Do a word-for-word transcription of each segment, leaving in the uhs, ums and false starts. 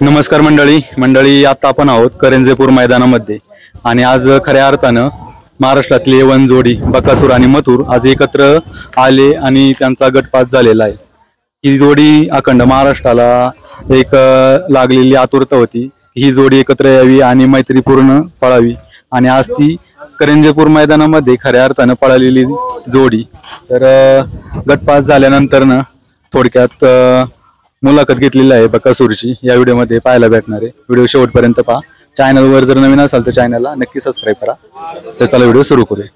नमस्कार मंडळी मंडळी आता आपण आहोत करंजेपूर मैदानामध्ये आणि आज खऱ्या अर्थानं महाराष्ट्रातली एवन जोडी बकासूर आणि मथुर आज एकत्र आले आणि त्यांचा गटपात झालेला आहे। ही जोडी अखंड महाराष्ट्राला एक लागलेली आतुरता होती, ही जोडी एकत्र यावी आणि मैत्रीपूर्ण पळावी आणि आज ती करंजेपूर मैदानामध्ये खऱ्या अर्थानं पळालेली जोडी। तर गटपात झाल्यानंतर न थोडक्यात मुलाखत घेतलेली आहे बकासूरची, या व्हिडिओमध्ये पाहायला भेटणार आहे। व्हिडिओ शेवटपर्यंत पहा। चॅनलवर जर नवीन असाल तर चॅनलला नक्की सबस्क्राइब करा। तर चला व्हिडिओ सुरू करूया।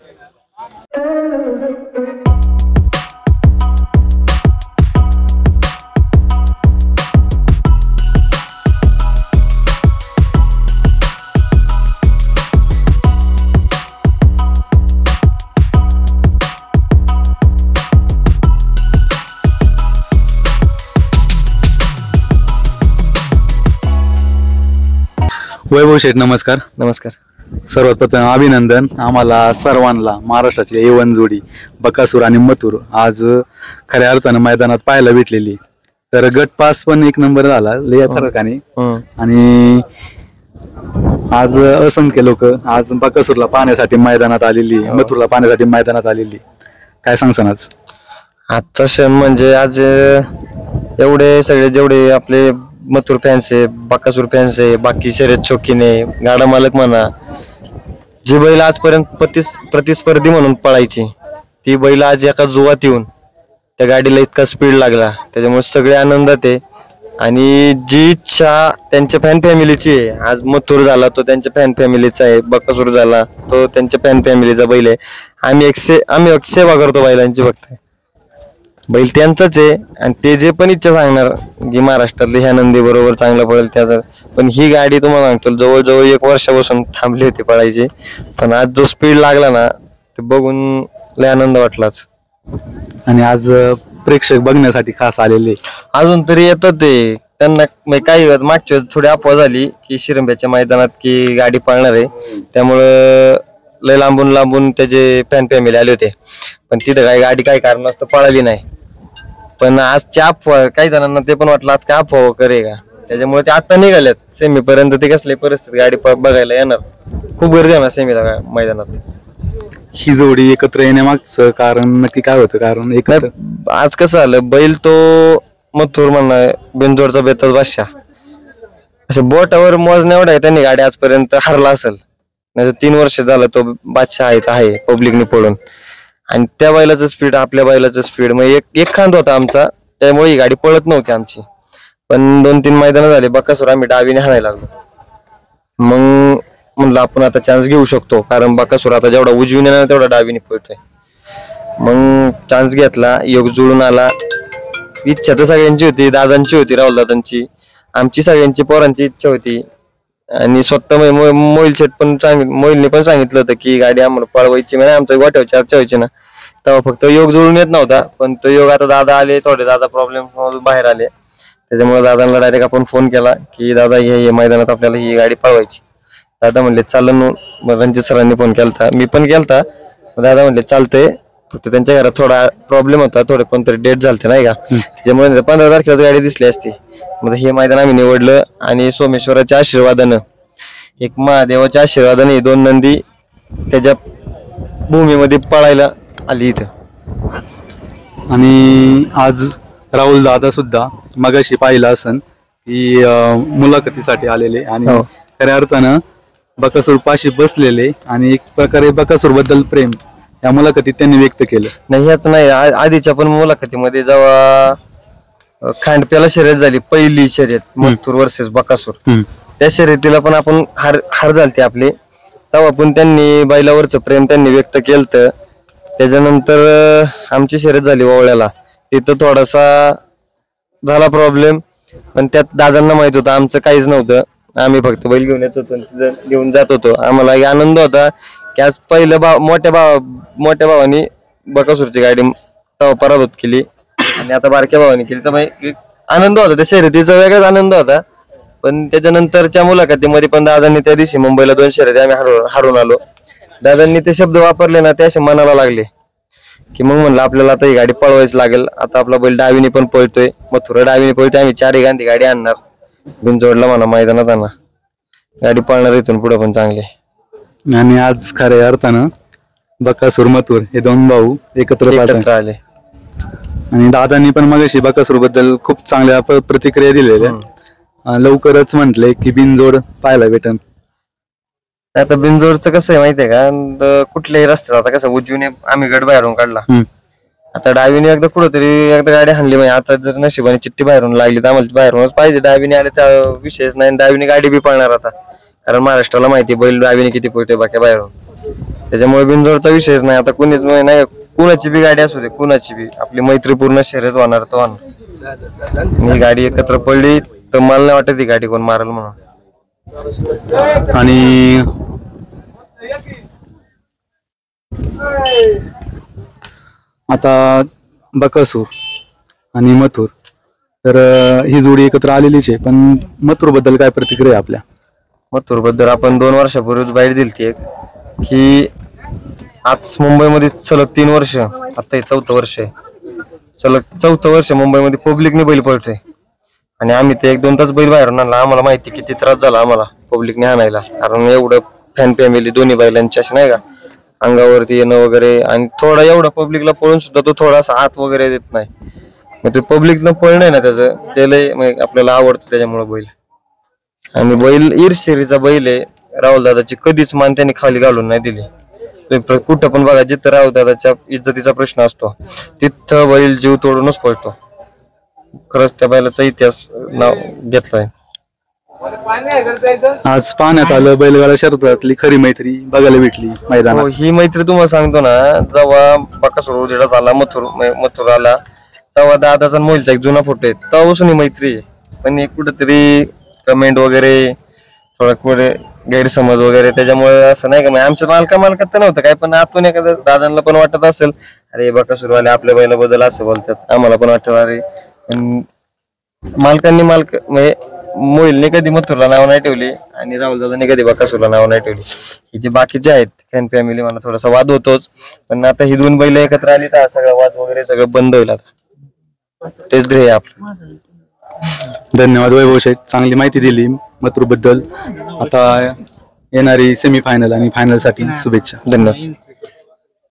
वैभव शेठ नमस्कार। नमस्कार। सर्वात प्रथम अभिनंदन आम्हाला सर्वांना महाराष्ट्राची एवन जोडी बकासूर आणि मथुर आज खऱ्या अर्थानं मैदानात पाहायला भेटलेली। तर गट पास पण एक नंबर झाला लय फरकाने आणि आज असंख्य लोक आज बकासूरला पाहण्यासाठी मैदानात आलेली, मथुरला पाहण्यासाठी मैदानात आलेली। काय सांगसान आज आजचा क्षण म्हणजे आज एवढे सगळे जेवढे आपले मथुर फॅन्स आहे, बकासूर फॅन्स आहे, बाकी शर्यत शौकीने गाडा मालक म्हणा, जी बैल आजपर्यंत प्रतिस प्रतिस्पर्धी म्हणून पळायची ती बैल आज एका जुवात येऊन त्या गाडीला इतका स्पीड लागला, त्याच्यामुळे सगळे आनंदात आहे। आणि जी इच्छा त्यांच्या फॅन फॅमिलीची आहे, आज मथुर झाला तो त्यांच्या फॅन फॅमिलीचा आहे, बकासूर झाला तो त्यांच्या फॅन फॅमिलीचा बैल आहे। आम्ही एक से आम्ही एक सेवा करतो बैलांची, फक्त बैल त्यांचाच आहे आणि ते जे पण इच्छा सांगणार की महाराष्ट्रातले ह्या नंदी बरोबर चांगलं पडेल त्याचा, पण ही गाडी तुम्हाला सांगतो जवळजवळ एक वर्षापासून थांबली होती पळायची, पण आज जो स्पीड लागला ना ते बघून लय आनंद वाटलाच। आणि आज प्रेक्षक बघण्यासाठी खास आलेले अजून तरी येतात ते, त्यांना काही मागच्या थोडी अफवा झाली की शिरंब्याच्या मैदानात की गाडी पळणार आहे, त्यामुळं लय लांबून लांबून त्याचे फॅन फॅमिली आले होते, पण तिथं काही गाडी काही कारणास्तव पळाली नाही। पण आजच्या अफवा काही जणांना ते पण वाटलं आज काय अफवा करे का, त्याच्यामुळे ते आता निघाल्यात सेमी पर्यंत। ते कसली परिस्थिती गाडी बघायला येणार, खूप गर्दी आहे ना सेमीला मैदानात। ही जोडी एकत्र येण्यामागचं कारण नक्की काय होतं? कारण एक आज कसं झालं, बैल तो मथुर म्हणा बिनजोडचा बेताज बादशाह, असं बोटावर मोजण्या एवढा आहे त्यांनी गाडी आजपर्यंत हरला असेल, नाही तीन वर्ष झालं तो बादशाह आहे आहे पब्लिकने पळून, आणि त्या बैलाचं स्पीड आपल्या बैलाचं स्पीड मग एक एक खांद होता आमचा, त्यामुळे ही गाडी पळत नव्हती आमची। पण दोन तीन मैदान झाले बकासूर आम्ही डावीने हाणायला लागलो, मग म्हणलं आपण आता चान्स घेऊ शकतो, कारण बकासूर आता जेवढा उजवीने ना तेवढा डावीने पळतोय। मग चान्स घेतला, योग जुळून आला। इच्छा तर सगळ्यांची होती, दादांची होती, राहुल दादांची, आमची सगळ्यांची पोरांची इच्छा होती। आणि स्वतः मोहिल शेट पण सांगितलं, मोहिलने पण सांगितलं होतं की गाडी आम्हाला पळवायची, म्हणजे आमच्या गोठ्यावर चर्चा व्हायची ना, तेव्हा फक्त योग जुळून येत नव्हता, पण तो योग आता दादा आले, थोडे दादा प्रॉब्लेम बाहेर आले, त्याच्यामुळे दादांना डायरेक्ट आपण फोन केला की दादा हे मैदानात आपल्याला ही गाडी पळवायची। दादा म्हणले चालन, मग रणजित सरांनी फोन केलता, मी पण केलता, दादा म्हणले चालतंय, फक्त त्यांच्या घरात थोडा प्रॉब्लेम होता, थोडे कोणतरी डेट झालते नाही का, त्याच्यामुळे पंधरा तारखेलाच गाडी दिसली असती। मग हे मैदान आम्ही निवडलं आणि सोमेश्वराच्या आशीर्वादानं, एक महादेवाच्या आशीर्वादाने दोन नंदी त्याच्या भूमीमध्ये पळायला आली इथं। आणि आज राहुल दादा सुद्धा मगाशी पाहिलं असन की मुलाखतीसाठी आलेले आणि खऱ्या अर्थानं बकासूर पाशी बसलेले आणि एक प्रकारे बकासूर बद्दल प्रेम या मुलाखतीत त्यांनी व्यक्त केलं। नाही ह्याच नाही, आधीच्या पण मुलाखतीमध्ये जेव्हा खांडप्याला शर्यत झाली पहिली शर्यत मथुर वर्सेस बकासूर, त्या शर्यतीला पण आपण हार हार झालते आपली, तेव्हा पण त्यांनी बैलावरचं प्रेम त्यांनी व्यक्त केलं। त्याच्यानंतर आमची शर्यत झाली ओवळ्याला, तिथं थोडासा झाला प्रॉब्लेम, पण त्यात दादांना माहित होतं आमचं काहीच नव्हतं, आम्ही फक्त बैल घेऊन येत होतो, घेऊन जात होतो। आम्हाला आनंद होता की आज पहिलं भाव मोठ्या भाव मोठ्या भावानी बकासूरची गाडी तेव्हा पराभूत केली आणि आता बारक्या भावानी केली, तर आनंद होता, त्या शर्यतीचा वेगळाच आनंद होता। पण त्याच्यानंतरच्या मुलाखतीमध्ये पण दादांनी त्या दिवशी मुंबईला दोन शर्यती आम्ही हरवून हरवून आलो, दादांनी ते शब्द वापरले ना ते असे मनाला लागले की मग म्हणलं आपल्याला आता ही गाडी पळवायच लागेल। आता आपला बैल डावीने पण पळतोय, मथुरा डावीने पळतोय, आम्ही चारही गांधी गाडी आणणार, बिनजोडला म्हणा मैदानात आणा, गाडी पळणार इथून पुढे पण चांगली. आणि आज खऱ्या अर्थानं बकासूर मथुर हे दोन भाऊ एकत्र एकत्र पाहतात. आले. आणि दादांनी पण मगाशी बकासूर बद्दल खूप चांगल्या प- प्रतिक्रिया दिलेल्या. अं, लवकरच म्हटले की बिनजोड पाहायला भेटन. आता बिनजोडचं कसं आहे माहितीये का, द- कुठल्याही रस्त्यात आता कसं उजवीने आम्ही गड बाहेरून काढला, हम्म. आता डावीने एकदा कुठंतरी एकदा गाडी हाणली म्हणजे आता जर नशिबाने चिठ्ठी बाहेरून लागली तर आम्हाला ती बाहेरूनच पाहिजे. डावीने आले त्या विषयच नाही, डावीने गाडी बी पळणार आता, कारण महाराष्ट्राला माहिती आहे बैल डावीने किती पळते बाकी बाहेरून. त्याच्यामुळे बिनजोडचा विषयच नाही. आता कुणीच नाही, कुणाची बी गाडी असू दे, कुणाची बी आपली मैत्रीपूर्ण शर्यत होणार तर होणार. ही गाडी एकत्र पडली तर मला नाही वाटत ही गाडी कोण मारल म्हणून. आणि आता बकासूर आणि मथुर तर अं, ही जोडी एकत्र आलेलीच आहे, पण मथुर बद्दल काय प्रतिक्रिया आहे आपल्या? मथुर बद्दल आपण दोन वर्षापूर्वीच बाहेर दिलती एक, की आज मुंबईमध्ये सलग तीन वर्ष, आता हे चौथं वर्ष आहे, सलग चौथं वर्ष मुंबईमध्ये पब्लिकने बैल पळतोय आणि आम्ही ते एक दोन तास बैल बाहेरून आणला. आम्हाला माहिती किती त्रास झाला आम्हाला पब्लिकने आणायला, कारण एवढं फॅन फॅमिली दोन्ही बैलांची अशी नाही का अंगावरती येणं वगैरे, आणि थोडा एवढा पब्लिकला पळून सुद्धा तो थोडासा हात वगैरे देत नाही. मग ते पब्लिकनं पळणं ना त्याचं त्याला मग आपल्याला आवडतं त्याच्यामुळे बैल. आणि बैल ईर्षेरीचा बैल आहे. राहुल दादाची कधीच मान त्यांनी खाली घालून नाही दिली. तुम्ही कुठं पण बघा, जिथं राहुल दादाच्या इज्जतीचा प्रश्न असतो तिथं बैल जीव तोडूनच पळतो. खरंच त्या बैलाचा इतिहास नाव घेतलाय. आज पाहण्यात आलं बैलगाडा शर्यतातली खरी मैत्री बघायला भेटली हो, मैदानात. ही मैत्री तुम्हाला सांगतो ना, जेव्हा बकासूर उजेडात आला, मथुर मथुर आला, तेव्हा दादाचा मोहिलचा एक जुना फोटो आहे, तेव्हापासून ही मैत्री आहे. पण एक कुठेतरी कमेंट वगैरे थोडा कुठे गैरसमज वगैरे त्याच्यामुळे असं नाही का, म्हणजे आमच्या मालका मालकात तर नव्हतं काय, पण आतून एखाद्या दादांना पण वाटत असेल अरे बकासूर आले आपल्या बैलाबद्दल असं बोलतात, आम्हाला पण वाटत अरे. पण मालकांनी मालक म्हणजे मोहिलने कधी मथुरला नाव नाही ठेवली आणि राहुल दादांनी कधी बकासूरला नाव नाही ठेवली. ही जे बाकीचे आहेत फॅन फॅमिली मला थोडासा वाद होतोच, पण आता ही दोन बैल एकत्र आली तर सगळा वाद वगैरे सगळं बंद होईल. आता तेच ध्येय आपलं. धन्यवाद वैभव शेठ, चांगली माहिती दिली मथुर बद्दल. आता येणारी सेमी फायनल आणि फायनल साठी शुभेच्छा. धन्यवाद.